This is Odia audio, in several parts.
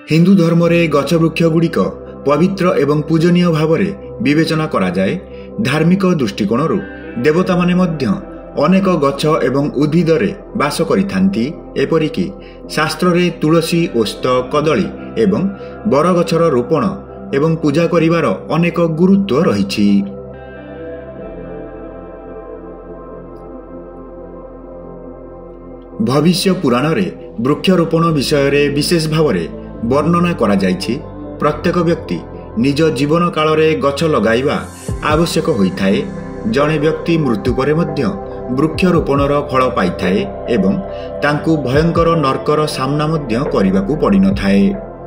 हिंदू धर्म रे गछ वृक्ष गुड़िक पवित्र एवं पूजनीय भाव में विवेचना करा जाए। धार्मिक दृष्टिकोण देवता माने मध्य अनेक गछ एवं उद्भिद रे बास करिथांती। एपरिकी शास्त्र रे तुलसी, ओस्त, कदली एवं बरगछर रोपण एवं पूजा करिवार अनेक गुरुत्व रहिछि। भविष्य पुराण रे वृक्षरोपण विषय रे विशेष भाव में वर्णना करा जाइछि। प्रत्येक व्यक्ति निज जीवन काल रे गछ लगाइबा आवश्यक होइथाए। जणे व्यक्ति मृत्यु परे मध्य वृक्षरोपणर फल पाइथाए एवं तांकु भयंकर नरकर सामना मध्य करिबाकू पड़ी न थाए।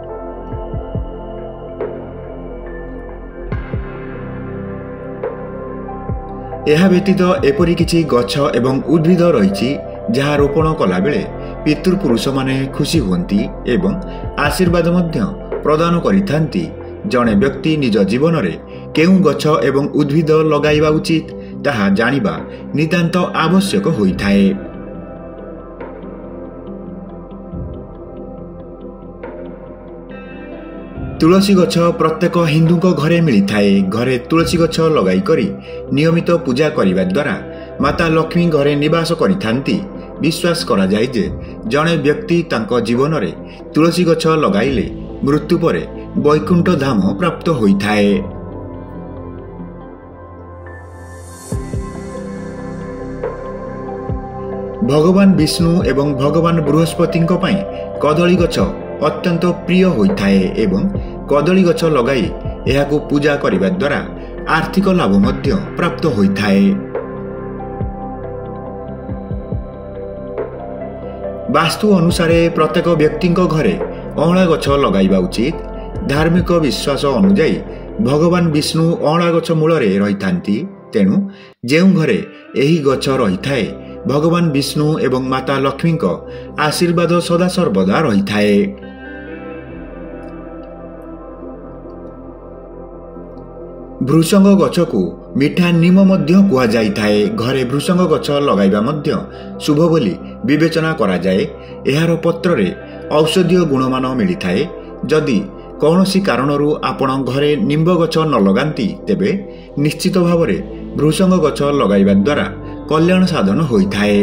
एहा व्यतीत एपरि किछि गछ एवं उद्भिद रहिछि जहा रोपण कला बेले पितृपुरुष माने खुशी हुअंती एवं आशीर्वाद मध्य प्रदान करिथांती। जणे व्यक्ति निज जीवन रे केउ गछ एवं उद्भिद लगाइबा उचित ताहा जानिबा नितांत आवश्यक होइथाए। तुलसी गछ प्रत्येक हिंदू घरे मिलिथाए। घरे तुलसी गछ लगाई करी नियमित पूजा करिबा द्वारा माता लक्ष्मी घरे निवास करिथांती। विश्वास करा जाय जे जणे व्यक्ति तांको जीवन रे तुलसी गछ लगाइले मृत्यु परे वैकुंठ धाम प्राप्त होइथाए। भगवान विष्णु एवं भगवान बृहस्पति कदली गछ अत्यंत प्रिय होइथाए एवं कदली गछ लगाई एहाकू पूजा करिबा द्वारा आर्थिक लाभ मध्य प्राप्त होइथाए। वास्तु अनुसार प्रत्येक व्यक्ति घरे अँला गछ लगाइबा उचित। धार्मिक विश्वास अनुजाई भगवान विष्णु अँला गछ मूल रही। तेणु जेउ घरे एही गछ रही थाए भगवान विष्णु एवं माता लक्ष्मी आशीर्वाद सदा सर्वदा रही थाए। भृषंग गछ को मिठा निम मध्य कुहा जाई थाए। घरे भृषंग गछ लगाइबा मध्य शुभ बोली विवेचना करा जाए। एहार पत्र रे औषधीय गुणमान मिली थाए। जदि कौनसी कारणरू आपण घरे निम्ब गछ न लगांती तेबे निश्चित भाव में भृषंग गछ लगाइबा द्वारा कल्याण साधन होइथाए।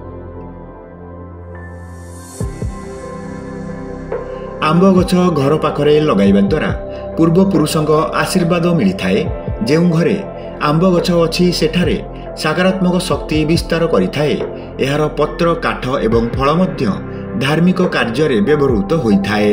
आंब गछ घर पाखरे लगाइबा द्वारा पूर्व पुरुषंक आशीर्वाद मिली थाए। जेउ घरे आंब गछ अछि सेठारे सकारात्मक शक्ति विस्तार करिथाए। एहार पत्र, काठ एवं फल मध्य धार्मिक कार्य रे व्यवहृत होइथाए।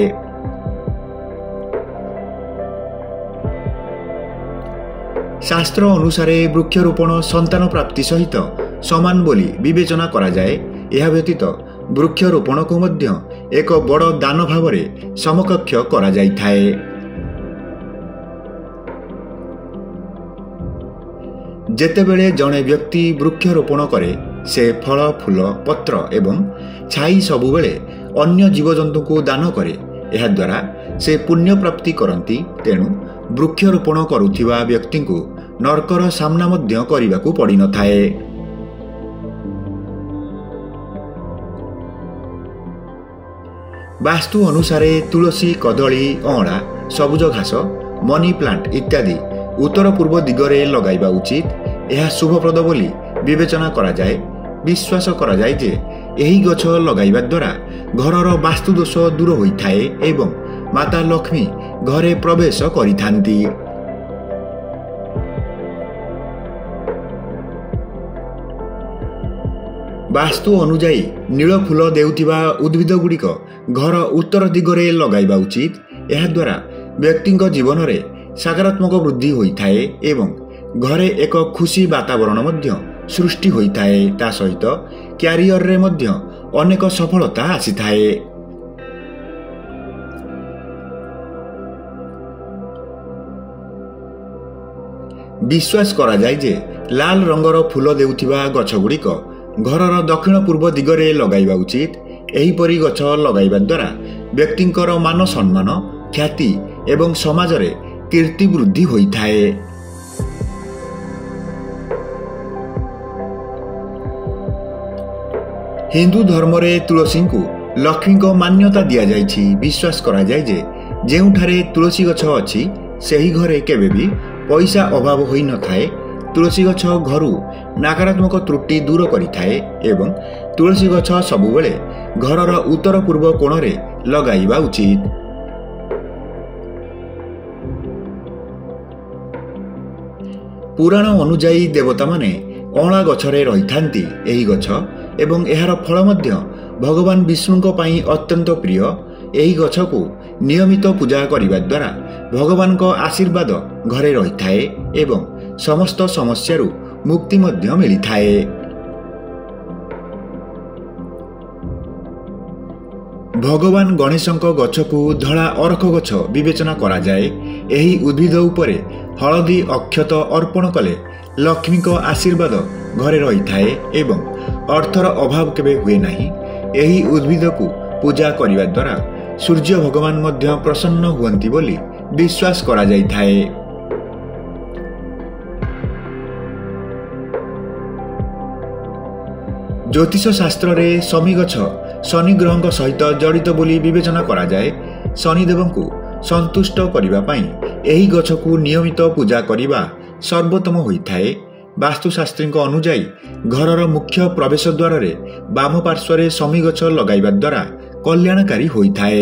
शास्त्र अनुसार वृक्षरोपण संतान प्राप्ति सहित समान बोली विवेचना करा जाए। एहा व्यतीत वृक्षरोपण को मध्य एक बड़ दान भाव में समकक्ष करा जाइथाए। जेतेबेले जणे व्यक्ति वृक्षरोपण करे से फल, फूल, पत्र एवं छाई सबुबेले अन्य जीवजंतु को दान करे। एहा द्वारा से पुण्य प्राप्ति करती। तेणु वृक्षरोपण करुथिबा व्यक्ति को नरकर सामना मध्य करिबाकू पड़ी न थाए। वास्तु अनुसार तुलसी, कदली, अँला, सबुज घास, मनी प्लांट इत्यादि उत्तर पूर्व दिगरे लगाइबा उचित। यह शुभप्रद बोली विवेचना करा जाए। विश्वास करा जाए जे एही गछ लगाइबा द्वारा घरर वास्तु दोष दूर होइथाए एवं माता लक्ष्मी घरे प्रवेश करिथांती। वास्तु अनुजाई नील फूल देउथिबा उद्भिद गुड़िक घर उत्तर दिगरे लगाइबा उचित। एहा द्वारा व्यक्ति जीवन रे सकारात्मक वृद्धि होइथाए एवं घरे एक खुशी वातावरण मध्य सृष्टि होइथाए। ता सहित क्यारियर रे मध्य अनेक सफलता आसीथाए। विश्वास करा जाय जे लाल रंगर फूल देउथिबा गछ गुड़िक घरर दक्षिण पूर्व दिगरे लगाइबा उचित। एहीपरि गछ लगाइबा द्वारा व्यक्तिंकर मान सम्मान, ख्याति एवं समाज रे कीर्ति वृद्धि होइथाए। हिंदू धर्म रे तुलसी को ଲକ୍ଷ୍ମୀଙ୍କ ମାନ୍ୟତା ଦିଆଯାଇଛି। ବିଶ୍ୱାସ କରାଯାଏ ଯେ ଯେଉଁଠାରେ ତୁଳସୀ ଗଛ ଅଛି ସେହି ଘରେ କେବେ ବି ପଇସା ଅଭାବ ହୋଇନଥାଏ। ତୁଳସୀ ଗଛ ଘରୁ ନକାରାତ୍ମକ ତ୍ରୁଟି ଦୂର କରିଥାଏ ଏବଂ ତୁଳସୀ ଗଛ ସବୁବେଳେ ଘରର ଉତ୍ତର ପୂର୍ବ କୋଣରେ ଲଗାଇବା ଉଚିତ। ପୁରାଣ ଅନୁଯାୟୀ ଦେବତାମାନେ ଅଁଳା ଗଛରେ ରହିଥାନ୍ତି। ଏହି ଗଛ ଏବଂ ଏହାର ଫଳ ମଧ୍ୟ ଭଗବାନ ବିଷ୍ଣୁଙ୍କ ପାଇଁ ଅତ୍ୟନ୍ତ ପ୍ରିୟ। ଏହି ଗଛକୁ ନିୟମିତ ପୂଜା କରିବା ଦ୍ୱାରା ଭଗବାନଙ୍କ ଆଶୀର୍ବାଦ ଘରେ ରହିଥାଏ ଏବଂ ସମସ୍ତ ସମସ୍ୟାରୁ ମୁକ୍ତି ମଧ୍ୟ ମିଳିଥାଏ। ଭଗବାନ ଗଣେଶଙ୍କ ଗଛକୁ ଧଳା ଅରଖ ଗଛ ବିବେଚନା କରାଯାଏ। ଏହି ଉଦ୍ଭିଦ ଉପରେ ହଳଦୀ ଅକ୍ଷତ ଅର୍ପଣ କଲେ ଲକ୍ଷ୍ମୀଙ୍କ ଆଶୀର୍ବାଦ ଘରେ ରହିଥାଏ ଏବଂ ଅର୍ଥର ଅଭାବ କେବେ ହୁଏ ନାହିଁ। ଏହି ଉଦ୍ଭିଦକୁ ପୂଜା କରିବା ଦ୍ୱାରା ସୂର୍ଯ୍ୟ ଭଗବାନ ମଧ୍ୟ ପ୍ରସନ୍ନ ହୁଅନ୍ତି ବୋଲି ବିଶ୍ୱାସ କରାଯାଇଥାଏ। ଜ୍ୟୋତିଷ ଶାସ୍ତ୍ରରେ ଶମୀ ଗଛ ଶନି ଗ୍ରହଙ୍କ ସହିତ ଜଡ଼ିତ ବୋଲି ବିବେଚନା କରାଯାଏ। ଶନିଦେବଙ୍କୁ ସନ୍ତୁଷ୍ଟ କରିବା ପାଇଁ ଏହି ଗଛକୁ ନିୟମିତ ପୂଜା କରିବା ସର୍ବୋତ୍ତମ ହୋଇଥାଏ। ବାସ୍ତୁଶାସ୍ତ୍ରୀଙ୍କ ଅନୁଯାୟୀ ଘରର ମୁଖ୍ୟ ପ୍ରବେଶ ଦ୍ୱାରରେ ବାମ ପାର୍ଶ୍ୱରେ ଶମୀ ଗଛ ଲଗାଇବା ଦ୍ୱାରା କଲ୍ୟାଣକାରୀ ହୋଇଥାଏ।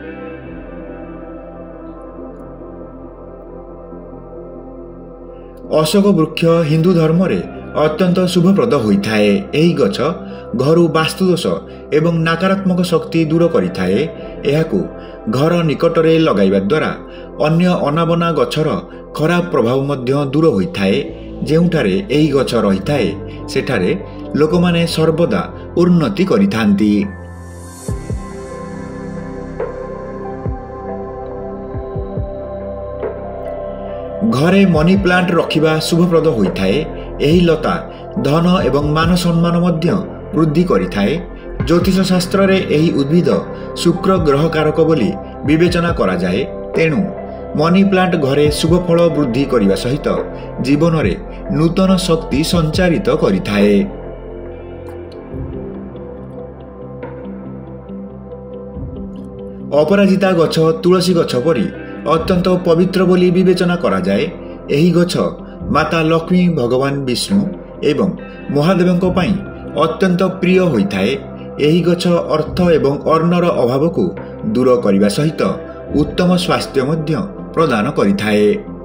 ଅଶୋକ ବୃକ୍ଷ ହିନ୍ଦୁ ଧର୍ମରେ ଅତ୍ୟନ୍ତ ଶୁଭପ୍ରଦ ହୋଇଥାଏ। ଏହି ଗଛ ଘରୁ ବାସ୍ତୁଦୋଷ ଏବଂ ନକାରାତ୍ମକ ଶକ୍ତି ଦୂର କରିଥାଏ। ଏହାକୁ ଘର ନିକଟରେ ଲଗାଇବା ଦ୍ୱାରା ଅନ୍ୟ ଅନାବନା ଗଛର ଖରାପ ପ୍ରଭାବ ମଧ୍ୟ ଦୂର ହୋଇଥାଏ। ଯେଉଁଠାରେ ଏହି ଗଛ ରହିଥାଏ ସେଠାରେ ଲୋକମାନେ ସର୍ବଦା ଉନ୍ନତି କରିଥାନ୍ତି। ଘରେ ମନି ପ୍ଲାଣ୍ଟ ରଖିବା ଶୁଭପ୍ରଦ ହୋଇଥାଏ। ଏହି ଲତା ଧନ ଏବଂ ମାନ ସମ୍ମାନ ମଧ୍ୟ ବୃଦ୍ଧି କରିଥାଏ। ଜ୍ୟୋତିଷ ଶାସ୍ତ୍ରରେ ଏହି ଉଦ୍ଭିଦ ଶୁକ୍ର ଗ୍ରହକାରକ ବୋଲି ବିବେଚନା କରାଯାଏ। ତେଣୁ ମନି ପ୍ଲାଣ୍ଟ ଘରେ ଶୁଭ ଫଳ ବୃଦ୍ଧି କରିବା ସହିତ ଜୀବନରେ ନୂତନ ଶକ୍ତି ସଞ୍ଚାରିତ କରିଥାଏ। ଅପରାଜିତା ଗଛ ତୁଳସୀ ଗଛ ପରି ଅତ୍ୟନ୍ତ ପବିତ୍ର ବୋଲି ବିବେଚନା କରାଯାଏ। ଏହି ଗଛ ମାତା ଲକ୍ଷ୍ମୀ, ଭଗବାନ ବିଷ୍ଣୁ ଏବଂ ମହାଦେବଙ୍କ ପାଇଁ ଅତ୍ୟନ୍ତ ପ୍ରିୟ ହୋଇଥାଏ। ଏହି ଗଛ ଅର୍ଥ ଏବଂ ଅର୍ଣ୍ଣର ଅଭାବକୁ ଦୂର କରିବା ସହିତ ଉତ୍ତମ ସ୍ୱାସ୍ଥ୍ୟ ମଧ୍ୟ ପ୍ରଦାନ କରିଥାଏ।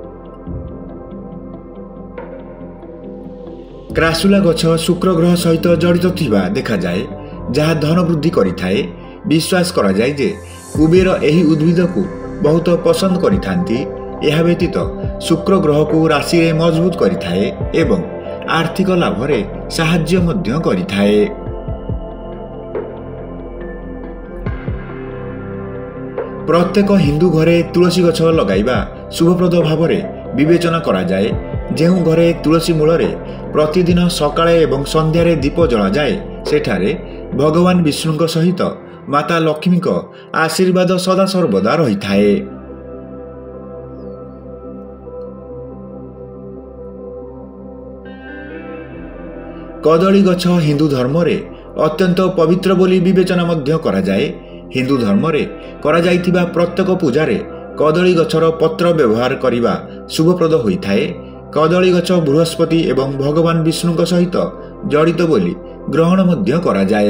କ୍ରାସୁଲା ଗଛ ଶୁକ୍ର ଗ୍ରହ ସହିତ ଜଡ଼ିତ ଥିବା ଦେଖାଯାଏ, ଯାହା ଧନ ବୃଦ୍ଧି କରିଥାଏ। ବିଶ୍ୱାସ କରାଯାଏ ଯେ କୁବେର ଏହି ଉଦ୍ଭିଦକୁ ବହୁତ ପସନ୍ଦ କରିଥାନ୍ତି। ଏହା ବ୍ୟତୀତ ଶୁକ୍ର ଗ୍ରହକୁ ରାଶିରେ ମଜବୁତ କରିଥାଏ ଏବଂ ଆର୍ଥିକ ଲାଭରେ ସାହାଯ୍ୟ ମଧ୍ୟ କରିଥାଏ। ପ୍ରତ୍ୟେକ ହିନ୍ଦୁ ଘରେ ତୁଳସୀ ଗଛ ଲଗାଇବା ଶୁଭପ୍ରଦ ଭାବରେ ବିବେଚନା କରାଯାଏ। ଯେଉଁ ଘରେ ତୁଳସୀ ମୂଳରେ ପ୍ରତିଦିନ ସକାଳେ ଏବଂ ସନ୍ଧ୍ୟାରେ ଦୀପ ଜଳାଯାଏ ସେଠାରେ ଭଗବାନ ବିଷ୍ଣୁଙ୍କ ସହିତ ମାତା ଲକ୍ଷ୍ମୀଙ୍କ ଆଶୀର୍ବାଦ ସଦାସର୍ବଦା ରହିଥାଏ। କଦଳୀ ଗଛ ହିନ୍ଦୁ ଧର୍ମରେ ଅତ୍ୟନ୍ତ ପବିତ୍ର ବୋଲି ବିବେଚନା ମଧ୍ୟ କରାଯାଏ। ହିନ୍ଦୁ ଧର୍ମରେ କରାଯାଇଥିବା ପ୍ରତ୍ୟେକ ପୂଜାରେ କଦଳୀ ଗଛର ପତ୍ର ବ୍ୟବହାର କରିବା ଶୁଭପ୍ରଦ ହୋଇଥାଏ। କଦଳୀ ଗଛ ବୃହସ୍ପତି ଏବଂ ଭଗବାନ ବିଷ୍ଣୁଙ୍କ ସହିତ ଜଡ଼ିତ ବୋଲି ଗ୍ରହଣ ମଧ୍ୟ କରାଯାଏ।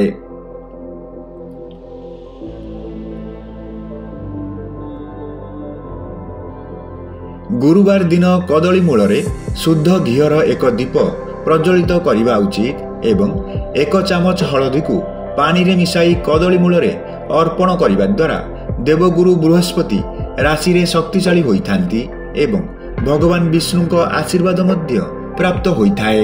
ଗୁରୁବାର ଦିନ କଦଳୀ ମୂଳରେ ଶୁଦ୍ଧ ଘିଅର ଏକ ଦୀପ ପ୍ରଜ୍ୱଳିତ କରିବା ଉଚିତ ଏବଂ 1 ଚାମଚ ହଳଦୀକୁ ପାଣିରେ ମିଶାଇ କଦଳୀ ମୂଳରେ ଅର୍ପଣ କରିବା ଦ୍ୱାରା ଦେବଗୁରୁ ବୃହସ୍ପତି ରାଶିରେ ଶକ୍ତିଶାଳୀ ହୋଇଥାନ୍ତି ଏବଂ ଭଗବାନ ବିଷ୍ଣୁଙ୍କ ଆଶୀର୍ବାଦ ମଧ୍ୟ ପ୍ରାପ୍ତ ହୋଇଥାଏ।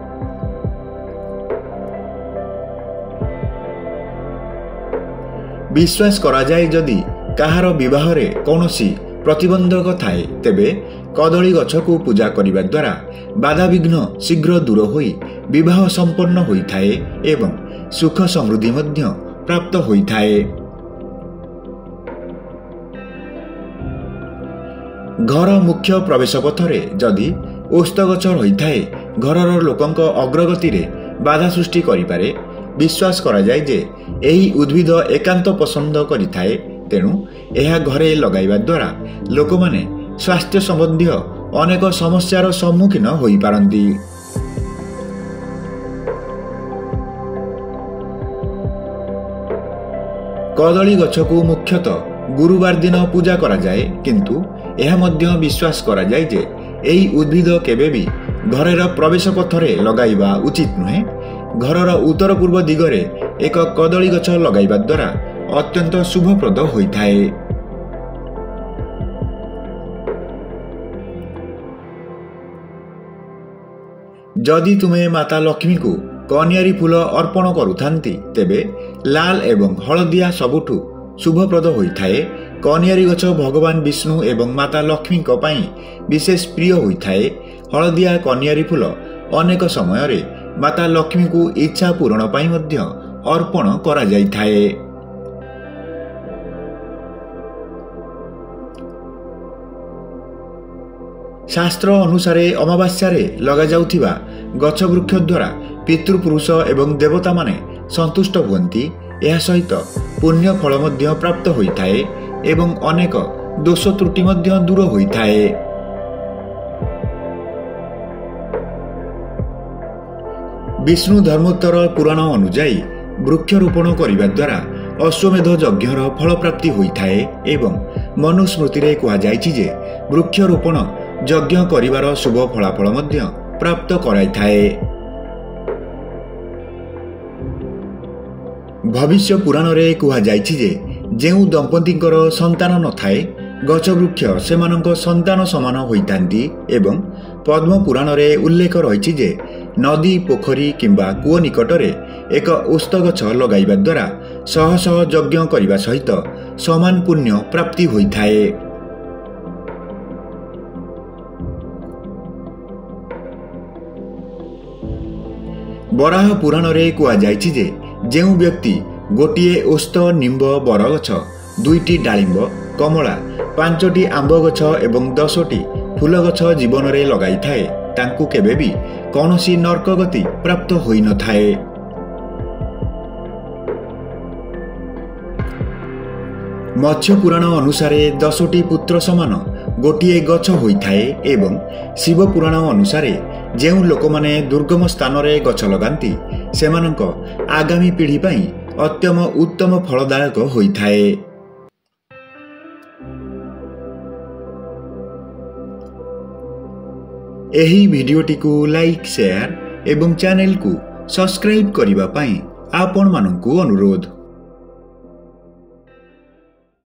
ବିଶ୍ୱାସ କରାଯାଏ ଯଦି କାହାର ବିବାହରେ କୌଣସି ପ୍ରତିବନ୍ଧକ ଥାଏ ତେବେ କଦଳୀ ଗଛକୁ ପୂଜା କରିବା ଦ୍ୱାରା ବାଧାବିଘ୍ନ ଶୀଘ୍ର ଦୂର ହୋଇ ବିବାହ ସମ୍ପନ୍ନ ହୋଇଥାଏ ଏବଂ ସୁଖ ସମୃଦ୍ଧି ମଧ୍ୟ ପ୍ରାପ୍ତ ହୋଇଥାଏ। ଘର ମୁଖ୍ୟ ପ୍ରବେଶ ପଥରେ ଯଦି ଓସ୍ତ ଗଛ ରହିଥାଏ ଘରର ଲୋକଙ୍କ ଅଗ୍ରଗତିରେ ବାଧା ସୃଷ୍ଟି କରିପାରେ। ବିଶ୍ୱାସ କରାଯାଏ ଯେ ଏହି ଉଦ୍ଭିଦ ଏକାନ୍ତ ପସନ୍ଦ କରିଥାଏ। ତେଣୁ ଏହା ଘରେ ଲଗାଇବା ଦ୍ୱାରା ଲୋକମାନେ ସ୍ୱାସ୍ଥ୍ୟ ସମ୍ବନ୍ଧୀୟ ଅନେକ ସମସ୍ୟାର ସମ୍ମୁଖୀନ ହୋଇପାରନ୍ତି। କଦଳୀ ଗଛକୁ ମୁଖ୍ୟତଃ ଗୁରୁବାର ଦିନ ପୂଜା କରାଯାଏ, କିନ୍ତୁ ଏହା ମଧ୍ୟ ବିଶ୍ୱାସ କରାଯାଏ ଯେ ଏହି ଉଦ୍ଭିଦ କେବେ ବି ଘରର ପ୍ରବେଶ ପଥରେ ଲଗାଇବା ଉଚିତ ନୁହେଁ। ଘରର ଉତ୍ତର ପୂର୍ବ ଦିଗରେ ଏକ କଦଳୀ ଗଛ ଲଗାଇବା ଦ୍ୱାରା ଅତ୍ୟନ୍ତ ଶୁଭପ୍ରଦ ହୋଇଥାଏ। ଯଦି ତୁମେ ମାତା ଲକ୍ଷ୍ମୀଙ୍କୁ କନିଆରୀ ଫୁଲ ଅର୍ପଣ କରୁଥାନ୍ତି, ତେବେ ଲାଲ ଏବଂ ହଳଦିଆ ସବୁଠୁ ଶୁଭପ୍ରଦ ହୋଇଥାଏ। କନିଆରୀ ଗଛ ଭଗବାନ ବିଷ୍ଣୁ ଏବଂ ମାତା ଲକ୍ଷ୍ମୀଙ୍କ ପାଇଁ ବିଶେଷ ପ୍ରିୟ ହୋଇଥାଏ। ହଳଦିଆ କନିଆରୀ ଫୁଲ ଅନେକ ସମୟରେ ମାତା ଲକ୍ଷ୍ମୀଙ୍କୁ ଇଚ୍ଛା ପୂରଣ ପାଇଁ ମଧ୍ୟ ଅର୍ପଣ କରାଯାଇଥାଏ। ଶାସ୍ତ୍ର ଅନୁସାରେ ଅମାବାସ୍ୟାରେ ଲଗାଯାଉଥିବା ଗଛ ବୃକ୍ଷ ଦ୍ୱାରା ପିତୃପୁରୁଷ ଏବଂ ଦେବତାମାନେ ସନ୍ତୁଷ୍ଟ ହୁଅନ୍ତି। ଏହା ସହିତ ପୁଣ୍ୟ ଫଳ ମଧ୍ୟ ପ୍ରାପ୍ତ ହୋଇଥାଏ ଏବଂ ଅନେକ ଦୋଷ ତ୍ରୁଟି ମଧ୍ୟ ଦୂର ହୋଇଥାଏ। ବିଷ୍ଣୁ ଧର୍ମୋତ୍ତର ପୁରାଣ ଅନୁଯାୟୀ ବୃକ୍ଷରୋପଣ କରିବା ଦ୍ୱାରା ଅଶ୍ୱମେଧ ଯଜ୍ଞର ଫଳପ୍ରାପ୍ତି ହୋଇଥାଏ ଏବଂ ମନୁସ୍ମୃତିରେ କୁହାଯାଇଛି ଯେ ବୃକ୍ଷରୋପଣ ଯଜ୍ଞ କରିବାର ଶୁଭ ଫଳାଫଳ ମଧ୍ୟ ପ୍ରାପ୍ତ କରାଇଥାଏ। ଭବିଷ୍ୟ ପୁରାଣରେ କୁହାଯାଇଛି ଯେ ଯେଉଁ ଦମ୍ପତିଙ୍କର ସନ୍ତାନ ନଥାଏ, ଗଛ ବୃକ୍ଷ ସେମାନଙ୍କ ସନ୍ତାନ ସମାନ ହୋଇଥାନ୍ତି ଏବଂ ପଦ୍ମ ପୁରାଣରେ ଉଲ୍ଲେଖ ରହିଛି ଯେ ନଦୀ, ପୋଖରୀ କିମ୍ବା କୂଅ ନିକଟରେ ଏକ ଓସ୍ତ ଗଛ ଲଗାଇବା ଦ୍ୱାରା ଶହ ଶହ ଯଜ୍ଞ କରିବା ସହିତ ସମାନ ପୁଣ୍ୟ ପ୍ରାପ୍ତି ହୋଇଥାଏ। ବରାହ ପୁରାଣରେ କୁହାଯାଇଛି ଯେ ଯେଉଁ ବ୍ୟକ୍ତି ଗୋଟିଏ ଓସ୍ତ, ନିମ୍ବ, ବରଗଛ, 2ଟି ଡାଳିମ୍ବ, କମଳା, 5ଟି ଆମ୍ବ ଗଛ ଏବଂ 10ଟି ଫୁଲ ଗଛ ଜୀବନରେ ଲଗାଇଥାଏ, ତାଙ୍କୁ କେବେ ବି କୌଣସି ନର୍କଗତି ପ୍ରାପ୍ତ ହୋଇନଥାଏ। ମତ୍ସ୍ୟ ପୁରାଣ ଅନୁସାରେ 10ଟି ପୁତ୍ର ସମାନ ଗୋଟିଏ ଗଛ ହୋଇଥାଏ ଏବଂ ଶିବ ପୁରାଣ ଅନୁସାରେ ଯେଉଁ ଲୋକମାନେ ଦୁର୍ଗମ ସ୍ଥାନରେ ଗଛ ଲଗାନ୍ତି, ସେମାନଙ୍କ ଆଗାମୀ ପିଢ଼ି ପାଇଁ ଉତ୍ତମ ଫଳଦାୟକ ହୋଇଥାଏ। ଏହି ଭିଡିଓଟିକୁ ଲାଇକ୍, ସେୟାର ଏବଂ ଚ୍ୟାନେଲକୁ ସବସ୍କ୍ରାଇବ୍ କରିବା ପାଇଁ ଆପଣମାନଙ୍କୁ ଅନୁରୋଧ।